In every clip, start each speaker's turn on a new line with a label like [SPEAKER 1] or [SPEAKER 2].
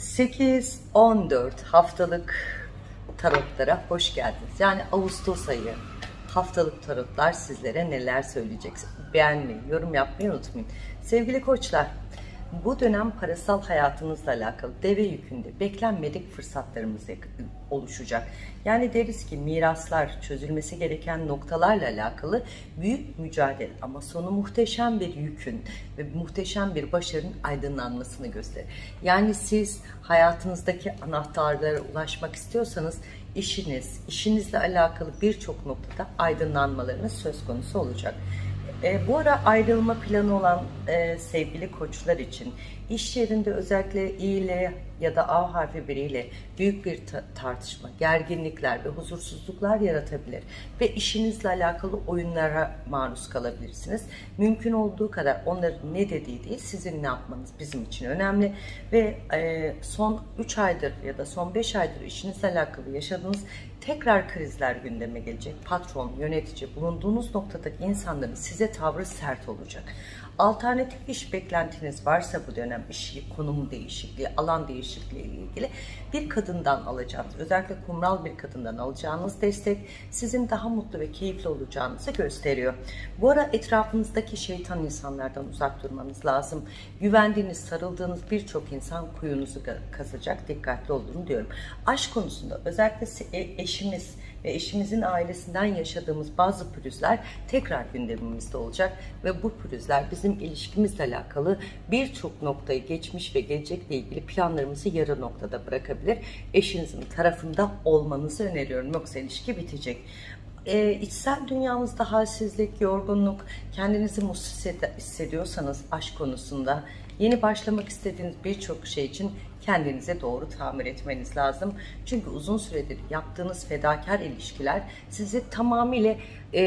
[SPEAKER 1] 8-14 haftalık tarotlara hoş geldiniz. Yani Ağustos ayı haftalık tarotlar sizlere neler söyleyecek? Beğenmeyi, yorum yapmayı unutmayın. Sevgili koçlar, bu dönem parasal hayatınızla alakalı deve yükünde beklenmedik fırsatlarımız oluşacak. Yani deriz ki miraslar, çözülmesi gereken noktalarla alakalı büyük mücadele ama sonu muhteşem bir yükün ve muhteşem bir başarının aydınlanmasını gösterir. Yani siz hayatınızdaki anahtarlara ulaşmak istiyorsanız işinizle alakalı birçok noktada aydınlanmalarınız söz konusu olacak. Bu ara ayrılma planı olan sevgili koçlar için iş yerinde özellikle İ ile ya da A harfi biriyle büyük bir tartışma, gerginlikler ve huzursuzluklar yaratabilir. Ve işinizle alakalı oyunlara maruz kalabilirsiniz. Mümkün olduğu kadar onların ne dediği değil, sizin ne yapmanız bizim için önemli. Ve son 3 aydır ya da son 5 aydır işinizle alakalı yaşadığınız tekrar krizler gündeme gelecek. Patron, yönetici, bulunduğunuz noktadaki insanların size tavrı sert olacak. Alternatif iş beklentiniz varsa bu dönem iş konumu değişikliği, alan değişikliği ile ilgili bir kadından alacağınız, özellikle kumral bir kadından alacağınız destek sizin daha mutlu ve keyifli olacağınızı gösteriyor. Bu ara etrafınızdaki şeytan insanlardan uzak durmanız lazım. Güvendiğiniz, sarıldığınız birçok insan kuyunuzu kazacak, dikkatli olun diyorum. Aşk konusunda özellikle eşimiz ve eşimizin ailesinden yaşadığımız bazı pürüzler tekrar gündemimizde olacak ve bu pürüzler bizim ilişkimizle alakalı birçok noktayı geçmiş ve gelecekle ilgili planlarımızı yarı noktada bırakabilir. Eşinizin tarafında olmanızı öneriyorum, yoksa ilişki bitecek. İçsel dünyanızda halsizlik, yorgunluk, kendinizi mutsuz hissediyorsanız aşk konusunda yeni başlamak istediğiniz birçok şey için kendinize doğru tamir etmeniz lazım. Çünkü uzun süredir yaptığınız fedakar ilişkiler sizi tamamıyla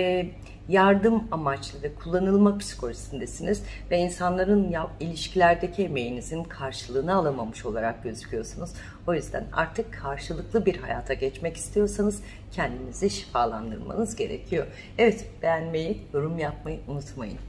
[SPEAKER 1] yardım amaçlı ve kullanılma psikolojisindesiniz ve insanların ilişkilerdeki emeğinizin karşılığını alamamış olarak gözüküyorsunuz. O yüzden artık karşılıklı bir hayata geçmek istiyorsanız kendinizi şifalandırmanız gerekiyor. Evet, beğenmeyi, yorum yapmayı unutmayın.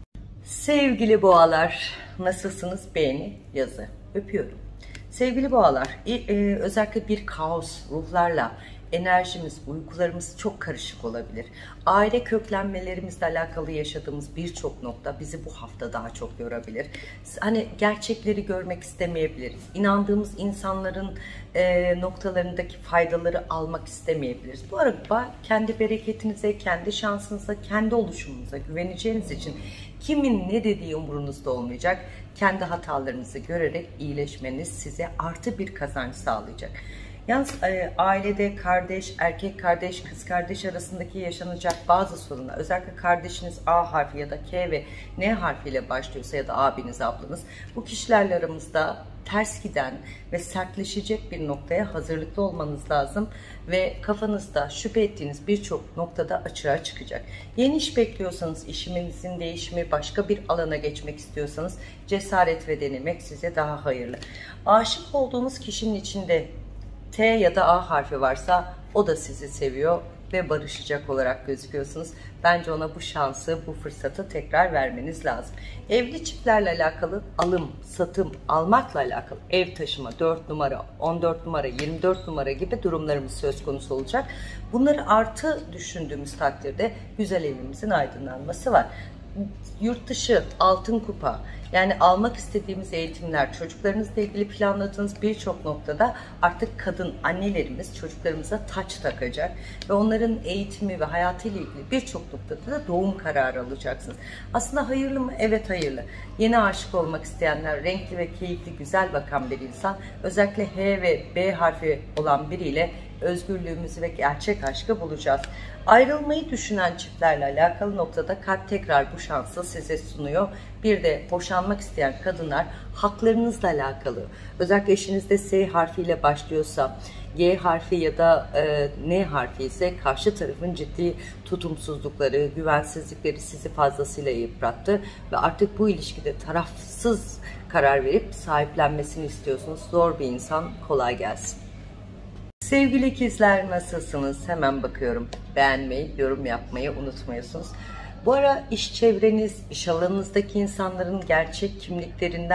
[SPEAKER 1] Sevgili boğalar, nasılsınız? Beğeni, yazı. Öpüyorum. Sevgili boğalar, özellikle bir kaos ruhlarla enerjimiz, uykularımız çok karışık olabilir. Aile köklenmelerimizle alakalı yaşadığımız birçok nokta bizi bu hafta daha çok yorabilir. Hani gerçekleri görmek istemeyebiliriz. İnandığımız insanların noktalarındaki faydaları almak istemeyebiliriz. Bu arada kendi bereketinize, kendi şansınıza, kendi oluşumunuza güveneceğiniz için kimin ne dediği umurunuzda olmayacak. Kendi hatalarınızı görerek iyileşmeniz size artı bir kazanç sağlayacak. Yalnız ailede kardeş, erkek kardeş, kız kardeş arasındaki yaşanacak bazı sorunlar, özellikle kardeşiniz A harfi ya da K ve N harfiyle başlıyorsa ya da abiniz, ablanız, bu kişilerle aramızda ters giden ve sertleşecek bir noktaya hazırlıklı olmanız lazım ve kafanızda şüphe ettiğiniz birçok noktada açığa çıkacak. Yeni iş bekliyorsanız, işiminizin değişimi, başka bir alana geçmek istiyorsanız cesaret ve denemek size daha hayırlı. Aşık olduğunuz kişinin içinde T ya da A harfi varsa o da sizi seviyor ve barışacak olarak gözüküyorsunuz. Bence ona bu şansı, bu fırsatı tekrar vermeniz lazım. Evli çiftlerle alakalı alım, satım, almakla alakalı ev taşıma, 4 numara, 14 numara, 24 numara gibi durumlarımız söz konusu olacak. Bunları artı düşündüğümüz takdirde güzel evimizin aydınlanması var. Yurt dışı, altın kupa, yani almak istediğimiz eğitimler, çocuklarınızla ilgili planladığınız birçok noktada artık kadın annelerimiz çocuklarımıza taç takacak ve onların eğitimi ve hayatıyla ilgili birçok noktada da doğum kararı alacaksınız. Aslında hayırlı mı? Evet, hayırlı. Yeni aşık olmak isteyenler, renkli ve keyifli, güzel bakan bir insan, özellikle H ve B harfi olan biriyle özgürlüğümüzü ve gerçek aşkı bulacağız. Ayrılmayı düşünen çiftlerle alakalı noktada kalp tekrar bu şansı size sunuyor. Bir de boşanmak isteyen kadınlar haklarınızla alakalı, özellikle eşinizde S harfiyle başlıyorsa, G harfi ya da N harfi ise karşı tarafın ciddi tutumsuzlukları, güvensizlikleri sizi fazlasıyla yıprattı ve artık bu ilişkide tarafsız karar verip sahiplenmesini istiyorsunuz. Zor bir insan, kolay gelsin. Sevgili ikizler, nasılsınız? Hemen bakıyorum. Beğenmeyi, yorum yapmayı unutmuyorsunuz. Bu ara iş çevreniz, iş alanınızdaki insanların gerçek kimliklerinden çok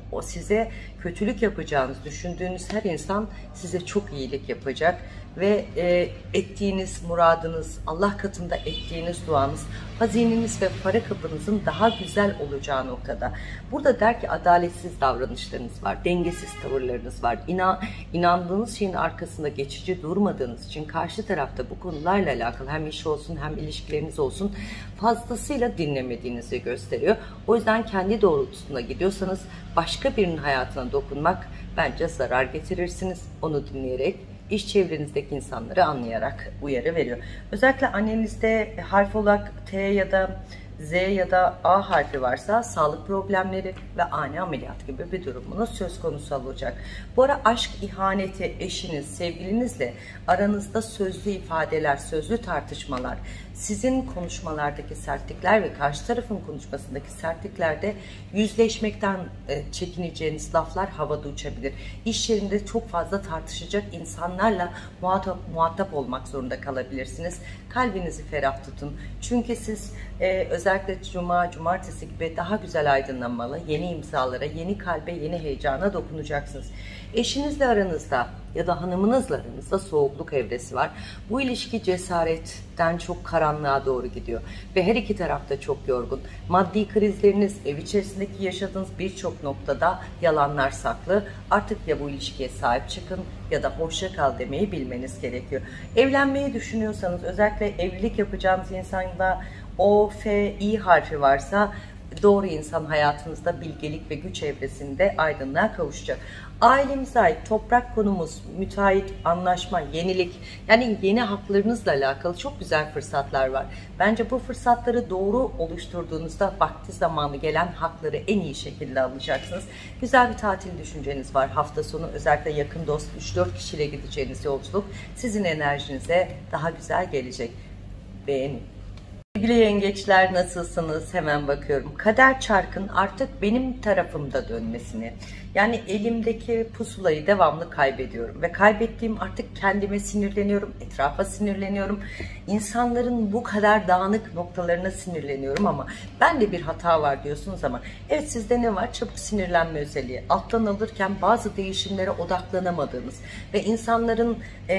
[SPEAKER 1] O size kötülük yapacağınızı düşündüğünüz her insan size çok iyilik yapacak ve ettiğiniz muradınız, Allah katında ettiğiniz duanız, hazineniz ve para kapınızın daha güzel olacağı noktada. Burada der ki adaletsiz davranışlarınız var, dengesiz tavırlarınız var, inandığınız şeyin arkasında geçici durmadığınız için karşı tarafta bu konularla alakalı hem iş olsun hem ilişkileriniz olsun fazlasıyla dinlemediğinizi gösteriyor. O yüzden kendi doğrultusunda gidiyorsanız başka birinin hayatına dokunmak bence zarar getirirsiniz. Onu dinleyerek, iş çevrenizdeki insanları anlayarak uyarı veriyor. Özellikle annenizde harf olarak T ya da Z ya da A harfi varsa sağlık problemleri ve ani ameliyat gibi bir durumunuz söz konusu olacak. Bu ara aşk ihaneti, eşiniz, sevgilinizle aranızda sözlü ifadeler, sözlü tartışmalar, sizin konuşmalardaki sertlikler ve karşı tarafın konuşmasındaki sertliklerde yüzleşmekten çekineceğiniz laflar havada uçabilir. İş yerinde çok fazla tartışacak insanlarla muhatap olmak zorunda kalabilirsiniz. Kalbinizi ferah tutun. Çünkü siz özellikle cuma, cumartesi gibi daha güzel aydınlanmalı, yeni imzalara, yeni kalbe, yeni heyecana dokunacaksınız. Eşinizle aranızda ya da hanımınızla aranızda soğukluk evresi var. Bu ilişki cesaretten çok karanlığa doğru gidiyor. Ve her iki taraf da çok yorgun. Maddi krizleriniz, ev içerisindeki yaşadığınız birçok noktada yalanlar saklı. Artık ya bu ilişkiye sahip çıkın ya da hoşça kal demeyi bilmeniz gerekiyor. Evlenmeyi düşünüyorsanız özellikle evlilik yapacağınız insanda O, F, İ harfi varsa doğru insan hayatınızda bilgelik ve güç evresinde aydınlığa kavuşacak. Ailemize ait toprak konumuz, müteahhit, anlaşma, yenilik, yani yeni haklarınızla alakalı çok güzel fırsatlar var. Bence bu fırsatları doğru oluşturduğunuzda vakti zamanı gelen hakları en iyi şekilde alacaksınız. Güzel bir tatil düşünceniz var hafta sonu, özellikle yakın dost 3-4 kişiyle gideceğiniz yolculuk sizin enerjinize daha güzel gelecek. Beğenin. Sevgili yengeçler, nasılsınız? Hemen bakıyorum. Kader çarkın artık benim tarafımda dönmesini, yani elimdeki pusulayı devamlı kaybediyorum ve kaybettiğim artık kendime sinirleniyorum, etrafa sinirleniyorum, insanların bu kadar dağınık noktalarına sinirleniyorum ama ben de bir hata var diyorsunuz ama evet, sizde ne var? Çabuk sinirlenme özelliği. Alttan alırken bazı değişimlere odaklanamadığınız ve insanların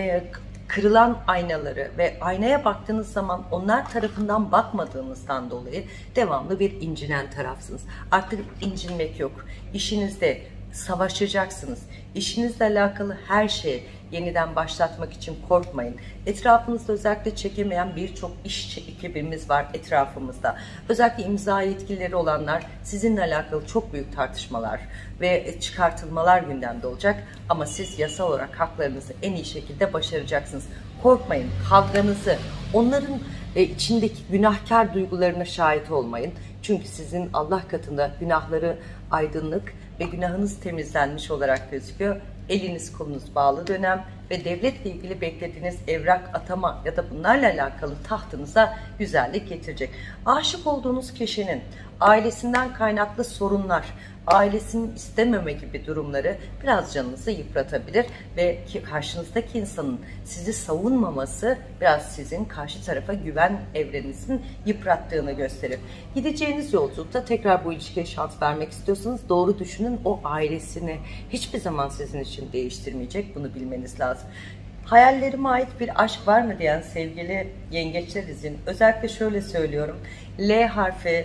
[SPEAKER 1] kırılan aynaları ve aynaya baktığınız zaman onlar tarafından bakmadığınızdan dolayı devamlı bir incinen tarafsınız. Artık incinmek yok. İşinizde savaşacaksınız. İşinizle alakalı her şeyi yeniden başlatmak için korkmayın. Etrafınızda özellikle çekemeyen birçok iş ekibimiz var etrafımızda. Özellikle imza yetkileri olanlar, sizinle alakalı çok büyük tartışmalar ve çıkartılmalar gündemde olacak. Ama siz yasal olarak haklarınızı en iyi şekilde başaracaksınız. Korkmayın, kavganızı, onların içindeki günahkar duygularına şahit olmayın. Çünkü sizin Allah katında günahları aydınlık ve günahınız temizlenmiş olarak gözüküyor. Eliniz kolunuz bağlı dönem ve devletle ilgili beklediğiniz evrak, atama ya da bunlarla alakalı tahtınıza güzellik getirecek. Aşık olduğunuz kişinin ailesinden kaynaklı sorunlar, ailesinin istememe gibi durumları biraz canınızı yıpratabilir ve karşınızdaki insanın sizi savunmaması biraz sizin karşı tarafa güven evrenizin yıprattığını gösterir. Gideceğiniz yolculukta tekrar bu ilişkiye şans vermek istiyorsanız doğru düşünün, o ailesini hiçbir zaman sizin için değiştirmeyecek, bunu bilmeniz lazım. Hayallerime ait bir aşk var mı diyen sevgili yengeçler için özellikle şöyle söylüyorum. L harfi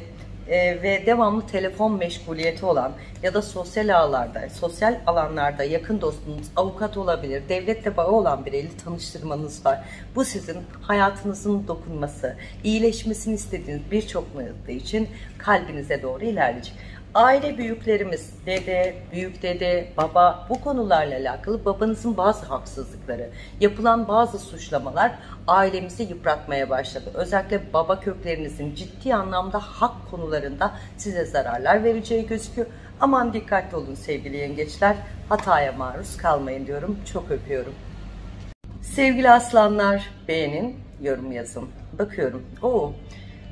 [SPEAKER 1] ve devamlı telefon meşguliyeti olan ya da sosyal ağlarda, sosyal alanlarda yakın dostunuz, avukat olabilir, devletle bağı olan biriyle tanıştırmanız var. Bu sizin hayatınızın dokunması, iyileşmesini istediğiniz birçok nokta için kalbinize doğru ilerleyecek. Aile büyüklerimiz, dede, büyük dede, baba, bu konularla alakalı babanızın bazı haksızlıkları, yapılan bazı suçlamalar ailemizi yıpratmaya başladı. Özellikle baba köklerinizin ciddi anlamda hak konularında size zararlar vereceği gözüküyor. Aman dikkatli olun sevgili yengeçler, hataya maruz kalmayın diyorum. Çok öpüyorum. Sevgili aslanlar, beğenin, yorum yazın. Bakıyorum.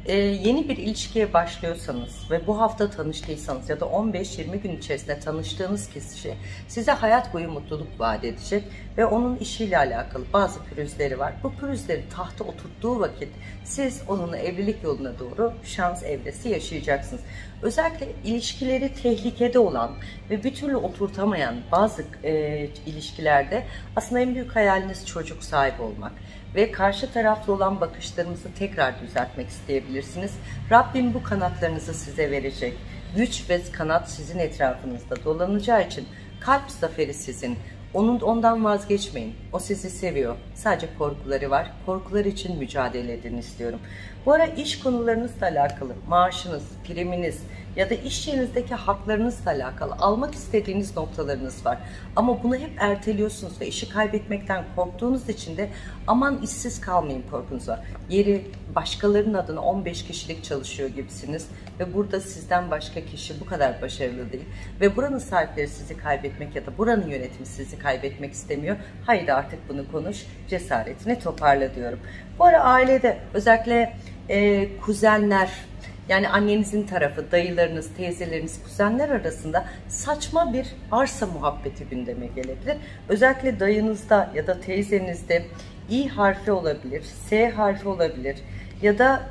[SPEAKER 1] Yeni bir ilişkiye başlıyorsanız ve bu hafta tanıştıysanız ya da 15-20 gün içerisinde tanıştığınız kişi size hayat boyu mutluluk vaat edecek ve onun işiyle alakalı bazı pürüzleri var. Bu pürüzleri tahta oturttuğu vakit siz onunla evlilik yoluna doğru şans evresi yaşayacaksınız. Özellikle ilişkileri tehlikede olan ve bir türlü oturtamayan bazı ilişkilerde aslında en büyük hayaliniz çocuk sahibi olmak. Ve karşı taraflı olan bakışlarımızı tekrar düzeltmek isteyebilirsiniz. Rabbim bu kanatlarınızı size verecek. Güç ve kanat sizin etrafınızda dolanacağı için kalp zaferi sizin. Ondan vazgeçmeyin. O sizi seviyor. Sadece korkuları var. Korkular için mücadele edin istiyorum. Bu ara iş konularınızla alakalı maaşınız, priminiz ya da iş yerinizdeki haklarınızla alakalı almak istediğiniz noktalarınız var. Ama bunu hep erteliyorsunuz ve işi kaybetmekten korktuğunuz için de aman işsiz kalmayın korkunuz var. Yeri başkalarının adına 15 kişilik çalışıyor gibisiniz ve burada sizden başka kişi bu kadar başarılı değil ve buranın sahipleri sizi kaybetmek ya da buranın yönetimi sizi kaybetmek istemiyor. Haydi artık bunu konuş, cesaretini toparla diyorum. Bu ara ailede özellikle kuzenler, yani annenizin tarafı, dayılarınız, teyzeleriniz, kuzenler arasında saçma bir arsa muhabbeti gündeme gelebilir. Özellikle dayınızda ya da teyzenizde İ harfi olabilir, S harfi olabilir ya da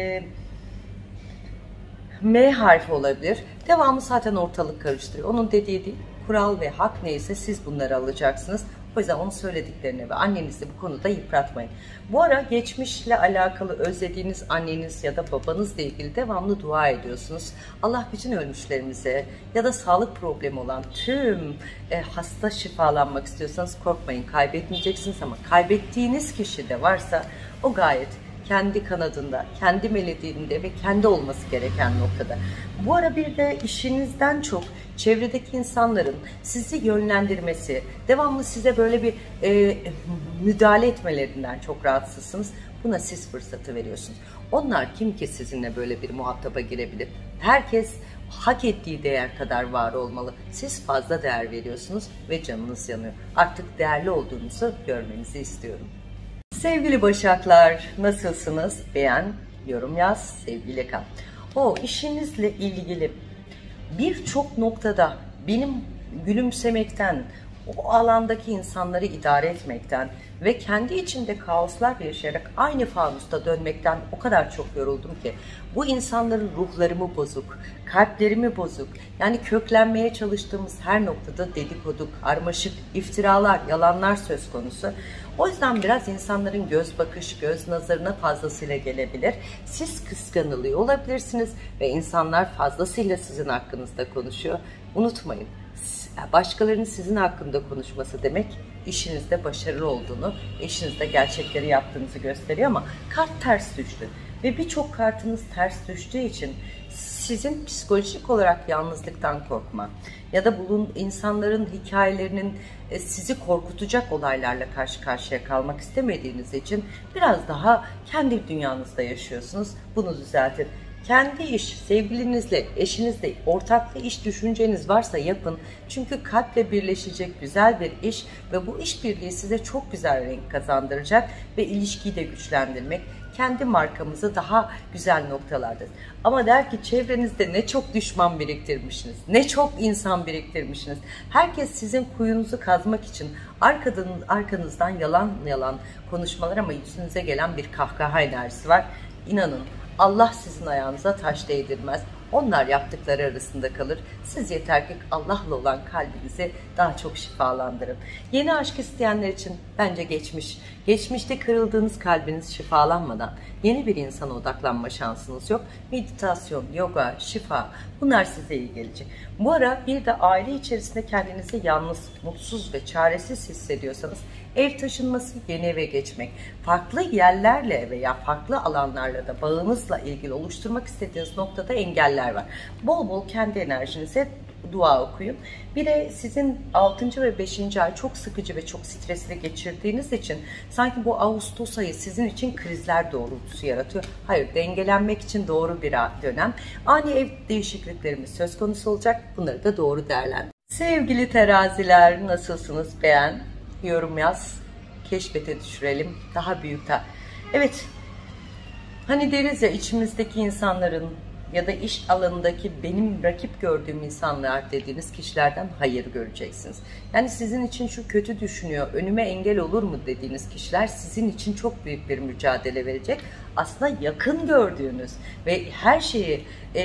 [SPEAKER 1] M harfi olabilir. Devamı zaten ortalık karıştırıyor. Onun dediği değil, kural ve hak neyse siz bunları alacaksınız. O yüzden onun söylediklerini ve annenizi bu konuda yıpratmayın. Bu ara geçmişle alakalı özlediğiniz anneniz ya da babanızla ilgili devamlı dua ediyorsunuz. Allah bütün ölmüşlerimize ya da sağlık problemi olan tüm hasta şifalanmak istiyorsanız korkmayın, kaybetmeyeceksiniz ama kaybettiğiniz kişi de varsa o gayet kendi kanadında, kendi melediğinde ve kendi olması gereken noktada. Bu ara bir de işinizden çok çevredeki insanların sizi yönlendirmesi, devamlı size böyle bir müdahale etmelerinden çok rahatsızsınız. Buna siz fırsatı veriyorsunuz. Onlar kim ki sizinle böyle bir muhataba girebilir? Herkes hak ettiği değer kadar var olmalı. Siz fazla değer veriyorsunuz ve canınız yanıyor. Artık değerli olduğunuzu görmenizi istiyorum. Sevgili Başaklar, nasılsınız? Beğen, yorum yaz, sevgiyle kal. O işinizle ilgili birçok noktada benim gülümsemekten, o alandaki insanları idare etmekten ve kendi içinde kaoslar yaşayarak aynı fanusta dönmekten o kadar çok yoruldum ki bu insanların ruhlarımı bozuk, kalplerimi bozuk, yani köklenmeye çalıştığımız her noktada dedikodu, karmaşık, iftiralar, yalanlar söz konusu. O yüzden biraz insanların göz bakış, göz nazarına fazlasıyla gelebilir. Siz kıskanılıyor olabilirsiniz ve insanlar fazlasıyla sizin hakkınızda konuşuyor. Unutmayın, başkalarının sizin hakkında konuşması demek işinizde başarılı olduğunu, işinizde gerçekleri yaptığınızı gösteriyor ama kart ters düştü. Ve birçok kartınız ters düştüğü için sizin psikolojik olarak yalnızlıktan korkma ya da insanların hikayelerinin sizi korkutacak olaylarla karşı karşıya kalmak istemediğiniz için biraz daha kendi dünyanızda yaşıyorsunuz. Bunu düzeltin. Kendi iş, sevgilinizle, eşinizle ortaklı iş düşünceniz varsa yapın. Çünkü kalple birleşecek güzel bir iş ve bu işbirliği size çok güzel renk kazandıracak ve ilişkiyi de güçlendirmek. Kendi markamızı daha güzel noktalarda. Ama der ki çevrenizde ne çok düşman biriktirmişsiniz, ne çok insan biriktirmişsiniz. Herkes sizin kuyunuzu kazmak için arkanızdan yalan yalan konuşmalar ama yüzünüze gelen bir kahkaha enerjisi var. İnanın, Allah sizin ayağınıza taş değdirmez. Onlar yaptıkları arasında kalır. Siz yeter ki Allah'la olan kalbinizi daha çok şifalandırın. Yeni aşk isteyenler için bence geçmişte kırıldığınız kalbiniz şifalanmadan yeni bir insana odaklanma şansınız yok. Meditasyon, yoga, şifa, bunlar size iyi gelecek. Bu ara bir de aile içerisinde kendinizi yalnız, mutsuz ve çaresiz hissediyorsanız ev taşınması, yeni eve geçmek, farklı yerlerle veya farklı alanlarla da bağınızla ilgili oluşturmak istediğiniz noktada engeller var. Bol bol kendi enerjinize dua okuyun. Bir de sizin 6. ve 5. ay çok sıkıcı ve çok stresli geçirdiğiniz için sanki bu Ağustos ayı sizin için krizler doğrultusu yaratıyor. Hayır, dengelenmek için doğru bir dönem. Ani ev değişikliklerimiz söz konusu olacak. Bunları da doğru değerlendirin. Sevgili teraziler, nasılsınız? Beğen, yorum yaz, keşfete düşürelim. Daha büyük Evet, Hani deriz ya, içimizdeki insanların ya da iş alanındaki benim rakip gördüğüm insanlar dediğiniz kişilerden hayır göreceksiniz. Yani sizin için şu kötü düşünüyor, önüme engel olur mu dediğiniz kişiler sizin için çok büyük bir mücadele verecek. Aslında yakın gördüğünüz ve her şeyi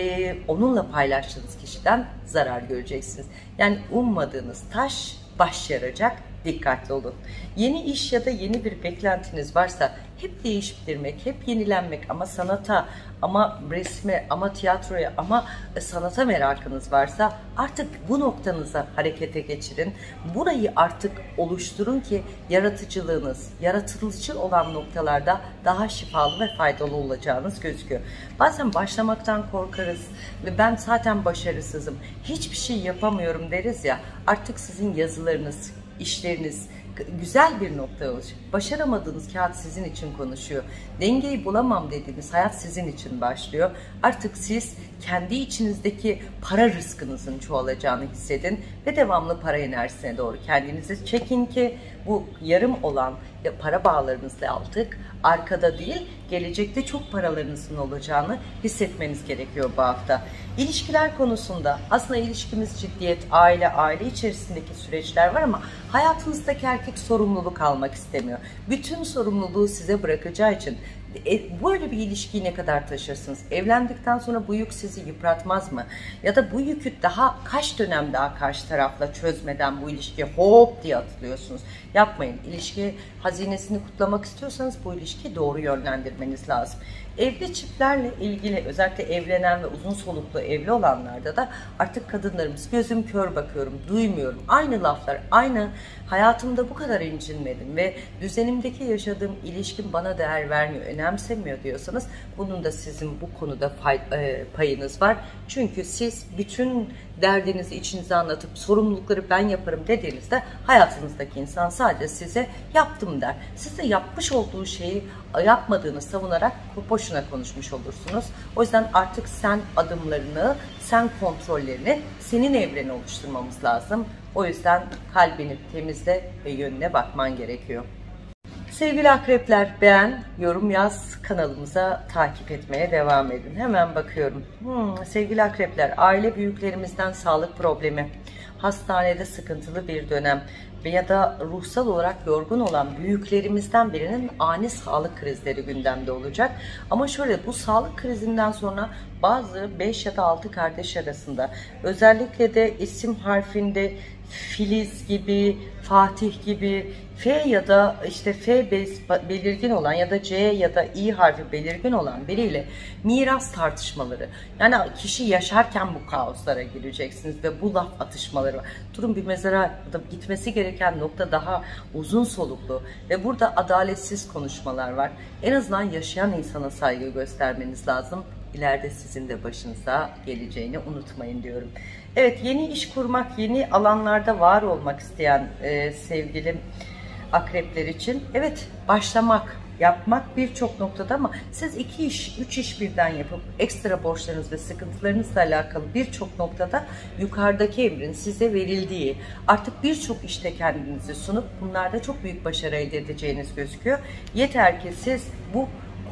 [SPEAKER 1] onunla paylaştığınız kişiden zarar göreceksiniz. Yani ummadığınız taş baş yaracak. Dikkatli olun. Yeni iş ya da yeni bir beklentiniz varsa hep değiştirmek, hep yenilenmek, ama sanata, ama resme, ama tiyatroya, ama sanata merakınız varsa artık bu noktanıza harekete geçirin. Burayı artık oluşturun ki yaratıcılığınız, yaratıcı olan noktalarda daha şifalı ve faydalı olacağınız gözüküyor. Bazen başlamaktan korkarız ve ben zaten başarısızım, hiçbir şey yapamıyorum deriz ya, artık sizin yazılarınız, işleriniz güzel bir noktaya olacak. Başaramadığınız kağıt sizin için konuşuyor. Dengeyi bulamam dediğiniz hayat sizin için başlıyor. Artık siz kendi içinizdeki para rızkınızın çoğalacağını hissedin ve devamlı para enerjisine doğru kendinizi çekin ki bu yarım olan para bağlarınızla aldık. Arkada değil, gelecekte çok paralarınızın olacağını hissetmeniz gerekiyor bu hafta. İlişkiler konusunda aslında ilişkimiz ciddiyet, aile içerisindeki süreçler var ama hayatınızdaki erkek sorumluluk almak istemiyor. Bütün sorumluluğu size bırakacağı için böyle bir ilişkiyi ne kadar taşırsınız? Evlendikten sonra bu yük sizi yıpratmaz mı? Ya da bu yükü daha kaç dönem daha karşı tarafla çözmeden bu ilişkiye hop diye atılıyorsunuz? Yapmayın. İlişki hazinesini kutlamak istiyorsanız bu ilişkiyi doğru yönlendirmeniz lazım. Evli çiftlerle ilgili, özellikle evlenen ve uzun soluklu evli olanlarda da artık kadınlarımız gözüm kör bakıyorum, duymuyorum. Aynı laflar, aynı hayatımda bu kadar incinmedim ve düzenimdeki yaşadığım ilişkim bana değer vermiyor, önemsemiyor diyorsanız bunun da sizin bu konuda payınız var. Çünkü siz bütün derdinizi içinize anlatıp sorumlulukları ben yaparım dediğinizde hayatınızdaki insan sadece size yaptım der. Siz de yapmış olduğu şeyi yapmadığını savunarak boşuna konuşmuş olursunuz. O yüzden artık sen adımlarını, sen kontrollerini, senin evreni oluşturmamız lazım. O yüzden kalbini temizle ve yönüne bakman gerekiyor. Sevgili akrepler, beğen, yorum yaz, kanalımıza takip etmeye devam edin. Hemen bakıyorum. Sevgili akrepler, aile büyüklerimizden sağlık problemi, hastanede sıkıntılı bir dönem veya da ruhsal olarak yorgun olan büyüklerimizden birinin ani sağlık krizleri gündemde olacak. Ama şöyle, bu sağlık krizinden sonra bazı 5 ya da 6 kardeş arasında, özellikle de isim harfinde Filiz gibi, Fatih gibi, F ya da işte F belirgin olan ya da C ya da İ harfi belirgin olan biriyle miras tartışmaları. Yani kişi yaşarken bu kaoslara gireceksiniz ve bu laf atışmaları var. Durun, bir mezara gitmesi gereken nokta daha uzun soluklu ve burada adaletsiz konuşmalar var. En azından yaşayan insana saygı göstermeniz lazım. İleride sizin de başınıza geleceğini unutmayın diyorum. Evet, yeni iş kurmak, yeni alanlarda var olmak isteyen sevgili akrepler için evet, başlamak, yapmak birçok noktada, ama siz 2 iş, 3 iş birden yapıp ekstra borçlarınız ve sıkıntılarınızla alakalı birçok noktada yukarıdaki emrin size verildiği, artık birçok işte kendinizi sunup bunlarda çok büyük başarı elde edeceğiniz gözüküyor. Yeter ki siz bu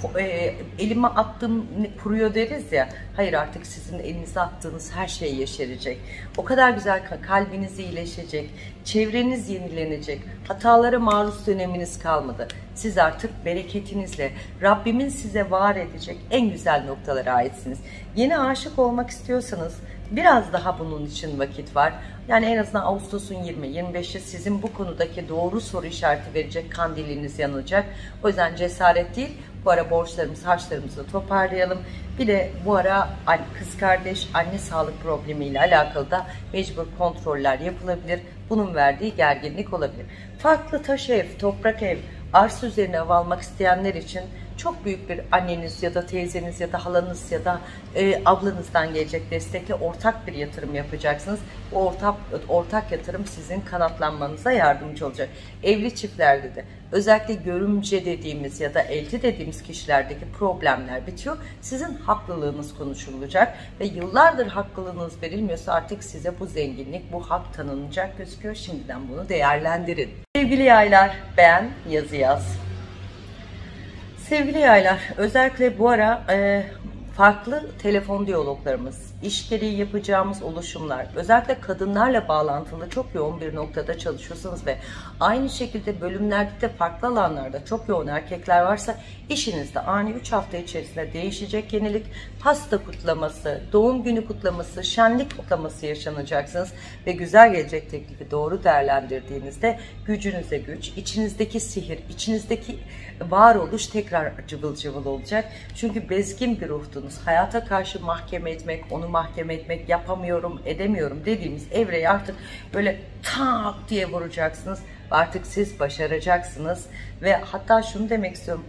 [SPEAKER 1] elime attım kuruyor deriz ya. Hayır, artık sizin elinize attığınız her şey yeşerecek. O kadar güzel, kalbiniz iyileşecek. Çevreniz yenilenecek. Hatalara maruz döneminiz kalmadı. Siz artık bereketinizle Rabbimin size var edecek en güzel noktalara aitsiniz. Yeni aşık olmak istiyorsanız biraz daha bunun için vakit var. Yani en azından Ağustos'un 20-25'i sizin bu konudaki doğru soru işareti verecek kandiliniz yanacak. O yüzden cesaret değil. Bu ara borçlarımızı, harçlarımızı toparlayalım. Bir de bu ara kız kardeş, anne sağlık problemiyle alakalı da mecbur kontroller yapılabilir. Bunun verdiği gerginlik olabilir. Farklı taş ev, toprak ev, arsa üzerine ev almak isteyenler için çok büyük bir anneniz ya da teyzeniz ya da halanız ya da ablanızdan gelecek destekle ortak bir yatırım yapacaksınız. Bu ortak yatırım sizin kanatlanmanıza yardımcı olacak. Evli çiftlerde de özellikle görümce dediğimiz ya da elti dediğimiz kişilerdeki problemler bitiyor. Sizin haklılığınız konuşulacak ve yıllardır haklılığınız verilmiyorsa artık size bu zenginlik, bu hak tanınacak gözüküyor. Şimdiden bunu değerlendirin. Sevgili yaylar, beğen, yazı yaz. Sevgili yaylar, özellikle bu ara farklı telefon diyaloglarımız, iş gereği yapacağımız oluşumlar, özellikle kadınlarla bağlantılı çok yoğun bir noktada çalışıyorsanız ve aynı şekilde bölümlerde de farklı alanlarda çok yoğun erkekler varsa işinizde ani 3 hafta içerisinde değişecek yenilik, pasta kutlaması, doğum günü kutlaması, şenlik kutlaması yaşanacaksınız ve güzel gelecek teklifi doğru değerlendirdiğinizde gücünüze güç, içinizdeki sihir, içinizdeki varoluş tekrar cıvıl cıvıl olacak. Çünkü bezgin bir ruhdunuz. Hayata karşı mahkeme etmek, onu mahkeme etmek, yapamıyorum, edemiyorum dediğimiz evreyi artık böyle tak diye vuracaksınız. Artık siz başaracaksınız ve hatta şunu demek istiyorum,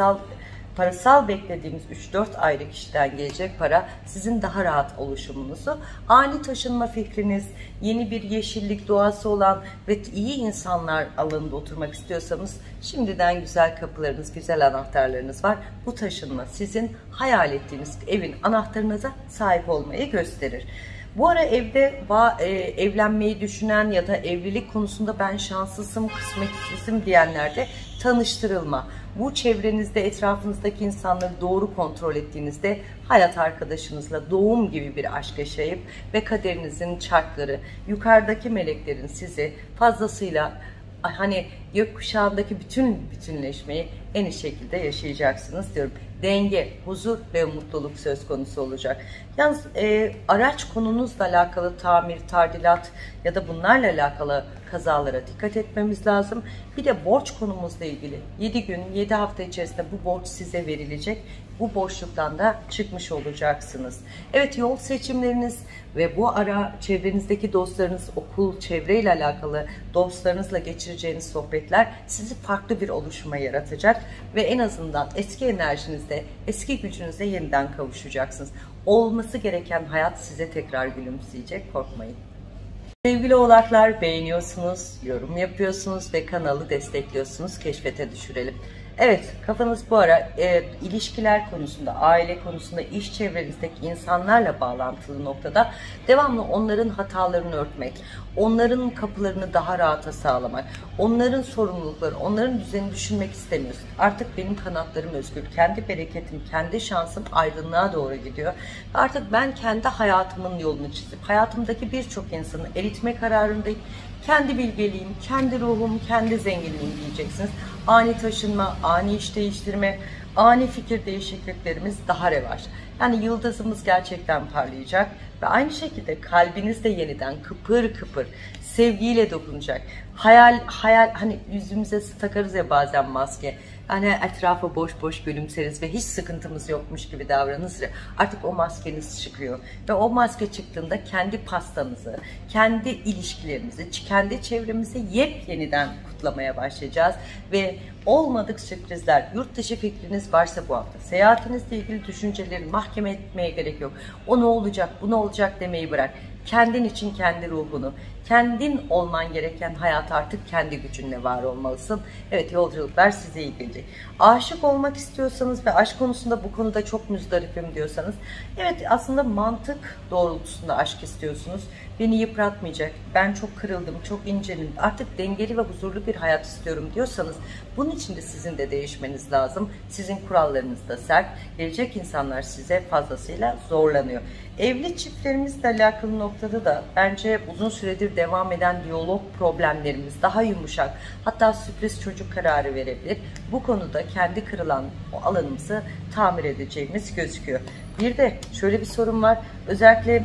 [SPEAKER 1] parasal beklediğimiz 3-4 ayrı kişiden gelecek para sizin daha rahat oluşumunuzu, ani taşınma fikriniz, yeni bir yeşillik doğası olan ve iyi insanlar alanında oturmak istiyorsanız şimdiden güzel kapılarınız, güzel anahtarlarınız var. Bu taşınma sizin hayal ettiğiniz evin anahtarınıza sahip olmayı gösterir. Bu ara evde evlenmeyi düşünen ya da evlilik konusunda ben şanslısım, kısmetsizim diyenler de tanıştırılma. Bu çevrenizde, etrafınızdaki insanları doğru kontrol ettiğinizde hayat arkadaşınızla doğum gibi bir aşk yaşayıp ve kaderinizin çarkları, yukarıdaki meleklerin sizi fazlasıyla hani gökkuşağındaki bütünleşmeyi en iyi şekilde yaşayacaksınız diyorum. Denge, huzur ve mutluluk söz konusu olacak. Yalnız araç konunuzla alakalı tamir, tadilat ya da bunlarla alakalı kazalara dikkat etmemiz lazım. Bir de borç konumuzla ilgili 7 gün, 7 hafta içerisinde bu borç size verilecek. Bu boşluktan da çıkmış olacaksınız. Evet, yol seçimleriniz ve bu ara çevrenizdeki dostlarınız, okul, çevreyle alakalı dostlarınızla geçireceğiniz sohbetler sizi farklı bir oluşuma yaratacak ve en azından eski enerjinizde, eski gücünüze yeniden kavuşacaksınız. Olması gereken hayat size tekrar gülümseyecek, korkmayın. Sevgili oğlaklar, beğeniyorsunuz, yorum yapıyorsunuz ve kanalı destekliyorsunuz. Keşfete düşürelim. Evet, kafanız bu ara ilişkiler konusunda, aile konusunda, iş çevrenizdeki insanlarla bağlantılı noktada devamlı onların hatalarını örtmek, onların kapılarını daha rahata sağlamak, onların sorumlulukları, onların düzenini düşünmek istemiyorsun. Artık benim kanatlarım özgür, kendi bereketim, kendi şansım aydınlığa doğru gidiyor. Artık ben kendi hayatımın yolunu çizip hayatımdaki birçok insanı eritme kararındayım. Kendi bilgeliğim, kendi ruhum, kendi zenginliğim diyeceksiniz. Ani taşınma, ani iş değiştirme, ani fikir değişikliklerimiz daha revaç. Yani yıldızımız gerçekten parlayacak ve aynı şekilde kalbiniz de yeniden kıpır kıpır sevgiyle dokunacak. Hayal hani yüzümüze takarız ya bazen maske. Hani etrafa boş boş gülümseriz ve hiç sıkıntımız yokmuş gibi davranırız ya. Artık o maskeniz çıkıyor. Ve o maske çıktığında kendi pastanızı, kendi ilişkilerimizi, kendi çevremizi yepyeniden kutlamaya başlayacağız. Ve olmadık sürprizler, yurt dışı fikriniz varsa bu hafta, seyahatinizle ilgili düşünceleri mahkeme etmeye gerek yok. O ne olacak, bu ne olacak demeyi bırak. Kendin için kendi ruhunu, kendin olman gereken hayat artık kendi gücünle var olmalısın. Evet, yolculuklar size iyi gelecek. Aşık olmak istiyorsanız ve aşk konusunda bu konuda çok müzdaripim diyorsanız, evet aslında mantık doğrultusunda aşk istiyorsunuz. Beni yıpratmayacak, ben çok kırıldım, çok inceldim, artık dengeli ve huzurlu bir hayat istiyorum diyorsanız bunun için de sizin de değişmeniz lazım. Sizin kurallarınız da sert, gelecek insanlar size fazlasıyla zorlanıyor. Evli çiftlerimizle alakalı noktada da bence uzun süredir devam eden diyalog problemlerimiz daha yumuşak, hatta sürpriz çocuk kararı verebilir. Bu konuda kendi kırılan o alanımızı tamir edeceğimiz gözüküyor. Bir de şöyle bir sorun var, özellikle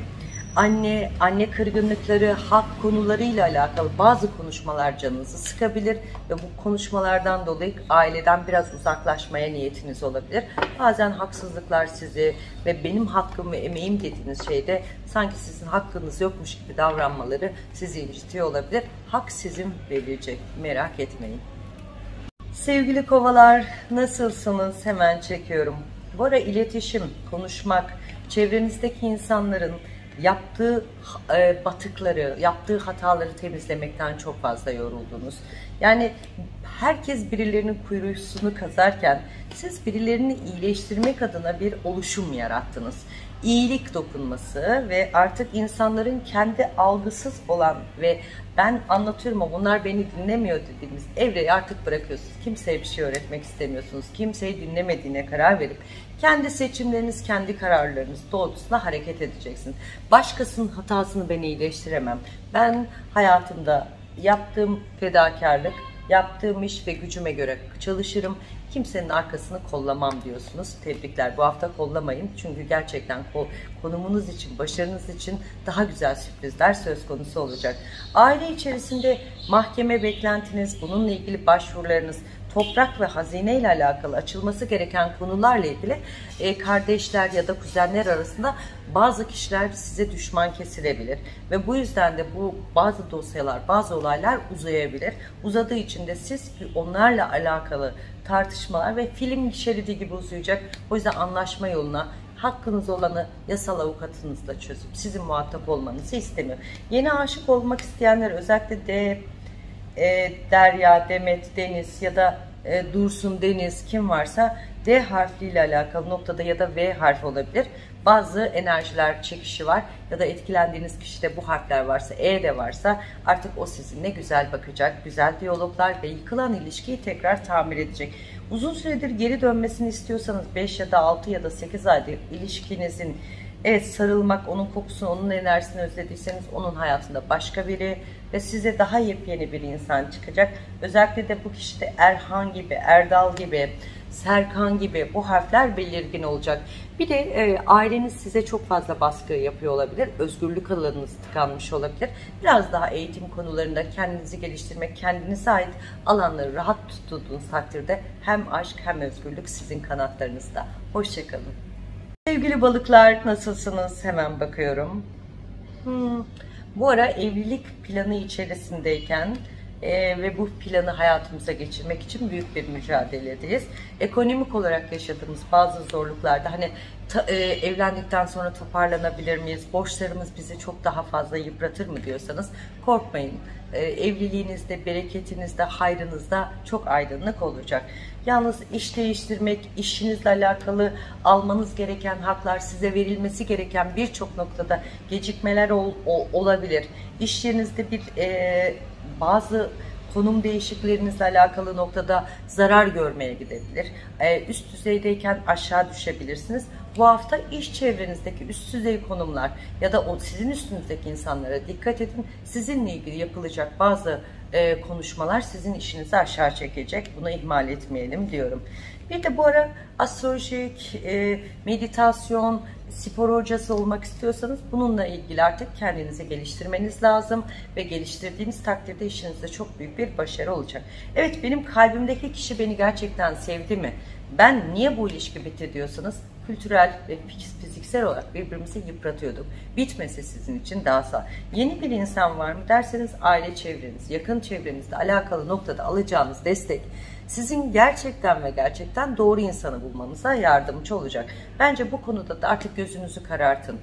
[SPEAKER 1] anne kırgınlıkları, hak konularıyla alakalı bazı konuşmalar canınızı sıkabilir ve bu konuşmalardan dolayı aileden biraz uzaklaşmaya niyetiniz olabilir. Bazen haksızlıklar sizi ve benim hakkım ve emeğim dediğiniz şeyde sanki sizin hakkınız yokmuş gibi davranmaları sizi incitiyor olabilir. Hak sizin verilecek, merak etmeyin. Sevgili kovalar, nasılsınız? Hemen çekiyorum. Bu ara iletişim, konuşmak, çevrenizdeki insanların yaptığı batıkları, yaptığı hataları temizlemekten çok fazla yoruldunuz. Yani herkes birilerinin kuyruğunu kazarken siz birilerini iyileştirmek adına bir oluşum yarattınız. iyilik dokunması ve artık insanların kendi algısız olan ve ben anlatıyorum ama bunlar beni dinlemiyor dediğimiz evreyi artık bırakıyorsunuz. Kimseye bir şey öğretmek istemiyorsunuz. Kimseyi dinlemediğine karar verip kendi seçimleriniz, kendi kararlarınız doğrultusunda hareket edeceksiniz. Başkasının hatasını ben iyileştiremem. Ben hayatımda yaptığım fedakarlık, yaptığım iş ve gücüme göre çalışırım. Kimsenin arkasını kollamam diyorsunuz. Tebrikler. Bu hafta kollamayın. Çünkü gerçekten konumunuz için, başarınız için daha güzel sürprizler söz konusu olacak. Aile içerisinde mahkeme beklentiniz, bununla ilgili başvurularınız, toprak ve hazine ile alakalı açılması gereken konularla ilgili kardeşler ya da kuzenler arasında bazı kişiler size düşman kesilebilir ve bu yüzden de bu bazı dosyalar, bazı olaylar uzayabilir. Uzadığı için de siz onlarla alakalı tartışmalar ve film şeridi gibi uzayacak. O yüzden anlaşma yoluna, hakkınız olanı yasal avukatınızla çözüp sizin muhatap olmanızı istemiyor. Yeni aşık olmak isteyenler, özellikle Derya, Demet, Deniz ya da Dursun, Deniz, kim varsa D harfliyle alakalı noktada ya da V harfi olabilir. Bazı enerjiler çekişi var ya da etkilendiğiniz kişide bu harfler varsa, E de varsa artık o sizinle güzel bakacak, güzel diyaloglar ve yıkılan ilişkiyi tekrar tamir edecek. Uzun süredir geri dönmesini istiyorsanız 5 ya da 6 ya da 8 aydır ilişkinizin, evet, sarılmak, onun kokusunu, onun enerjisini özlediyseniz onun hayatında başka biri ve size daha yepyeni bir insan çıkacak. Özellikle de bu kişide Erhan gibi, Erdal gibi, Serkan gibi bu harfler belirgin olacak. Bir de aileniz size çok fazla baskı yapıyor olabilir. Özgürlük alanınız tıkanmış olabilir. Biraz daha eğitim konularında kendinizi geliştirmek, kendinize ait alanları rahat tuttuğunuz takdirde hem aşk hem özgürlük sizin kanatlarınızda. Hoşçakalın. Sevgili balıklar, nasılsınız? Hemen bakıyorum. Bu ara evlilik planı içerisindeyken ve bu planı hayatımıza geçirmek için büyük bir mücadeledeyiz. Ekonomik olarak yaşadığımız bazı zorluklarda hani evlendikten sonra toparlanabilir miyiz? Borçlarımız bizi çok daha fazla yıpratır mı diyorsanız korkmayın. Evliliğinizde, bereketinizde, hayrınızda çok aydınlık olacak. Yalnız iş değiştirmek, işinizle alakalı almanız gereken haklar, size verilmesi gereken birçok noktada gecikmeler olabilir. İş yerinizde bazı konum değişiklerinizle alakalı noktada zarar görmeye gidebilir. Üst düzeydeyken aşağı düşebilirsiniz. Bu hafta iş çevrenizdeki üst düzey konumlar ya da sizin üstünüzdeki insanlara dikkat edin. Sizinle ilgili yapılacak bazı konuşmalar sizin işinizi aşağı çekecek. Bunu ihmal etmeyelim diyorum. Bir de bu ara astrolojik, meditasyon, spor hocası olmak istiyorsanız bununla ilgili artık kendinizi geliştirmeniz lazım ve geliştirdiğiniz takdirde işinizde çok büyük bir başarı olacak. Evet, benim kalbimdeki kişi beni gerçekten sevdi mi? Ben niye bu ilişki bitti diyorsanız kültürel ve fiziksel olarak birbirimizi yıpratıyorduk. Bitmesi sizin için daha sağ. Yeni bir insan var mı derseniz aile çevreniz, yakın çevrenizde alakalı noktada alacağınız destek sizin gerçekten ve gerçekten doğru insanı bulmanıza yardımcı olacak. Bence bu konuda da artık gözünüzü karartın.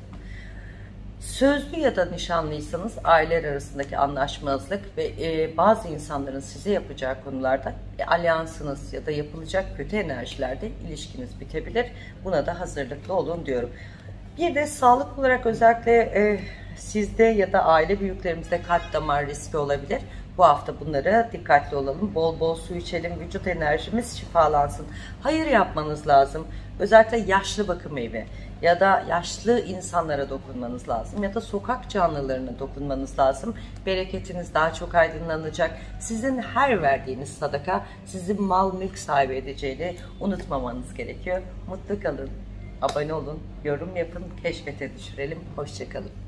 [SPEAKER 1] Sözlü ya da nişanlıysanız aileler arasındaki anlaşmazlık ve bazı insanların size yapacağı konularda alyansınız ya da yapılacak kötü enerjilerde ilişkiniz bitebilir. Buna da hazırlıklı olun diyorum. Bir de sağlık olarak özellikle sizde ya da aile büyüklerimizde kalp damar riski olabilir. Bu hafta bunlara dikkatli olalım. Bol bol su içelim, vücut enerjimiz şifalansın. Hayır yapmanız lazım. Özellikle yaşlı bakım evi ya da yaşlı insanlara dokunmanız lazım ya da sokak canlılarına dokunmanız lazım. Bereketiniz daha çok aydınlanacak. Sizin her verdiğiniz sadaka sizi mal mülk sahibi edeceğini unutmamanız gerekiyor. Mutlu kalın, abone olun, yorum yapın, keşfete düşürelim. Hoşçakalın.